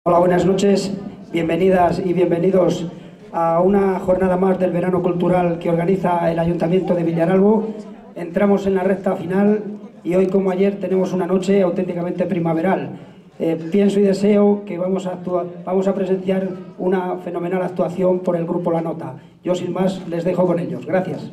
Hola, buenas noches, bienvenidas y bienvenidos a una jornada más del verano cultural que organiza el Ayuntamiento de Villaralbo. Entramos en la recta final y hoy, como ayer, tenemos una noche auténticamente primaveral. Pienso y deseo que vamos a presenciar una fenomenal actuación por el grupo La Nota. Yo, sin más, les dejo con ellos. Gracias.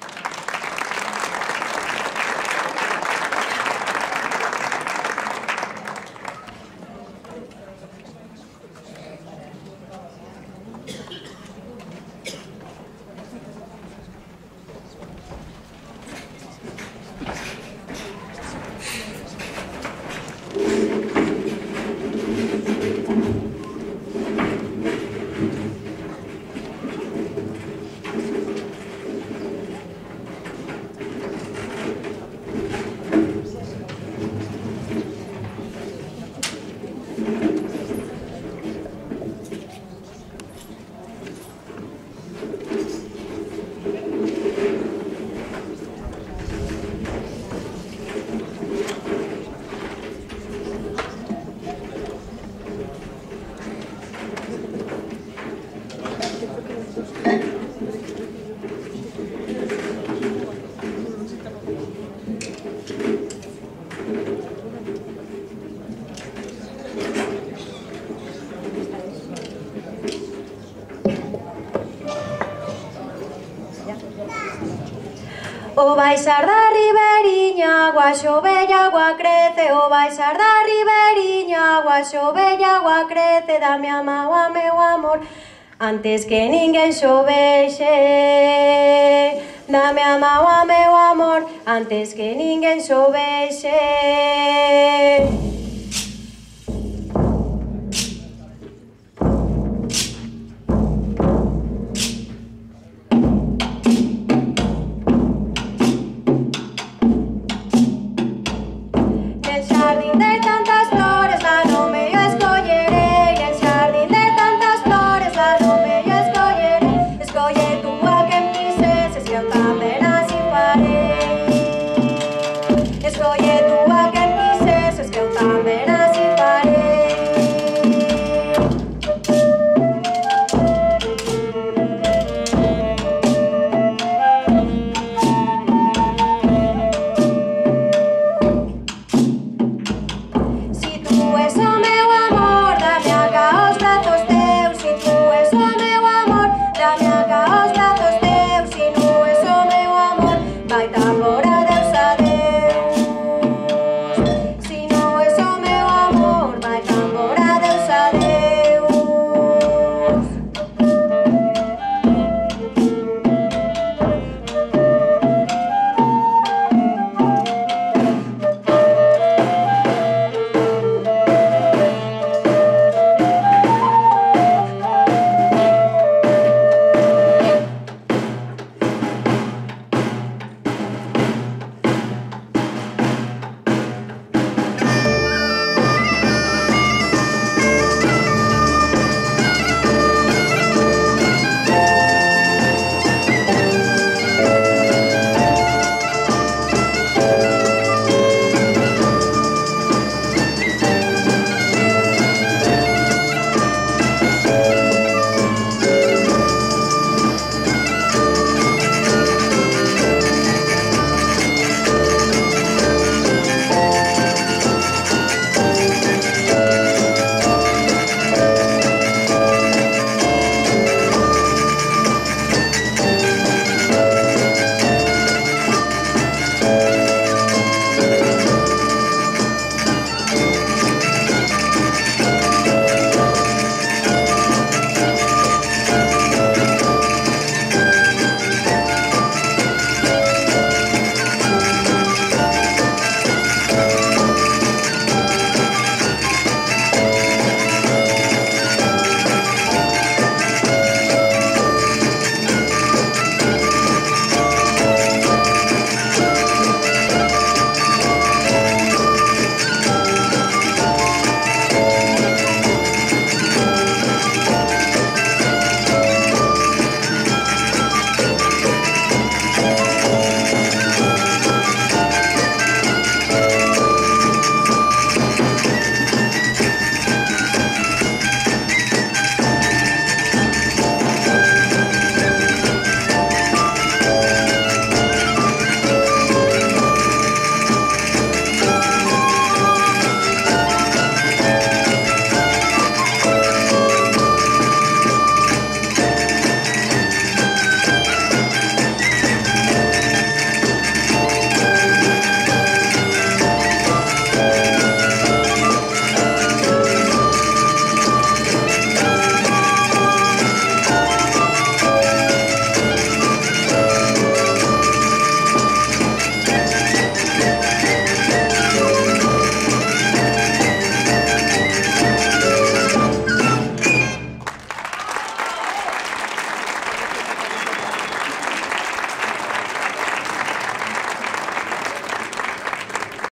O baixar da riberiña, agua xove e agua crece. O baixar da riberiña, agua xove e agua crece. Dame a mágoa, meu amor, antes que ninguén xovexe. Dame a mágoa, meu amor, antes que ninguén xovexe.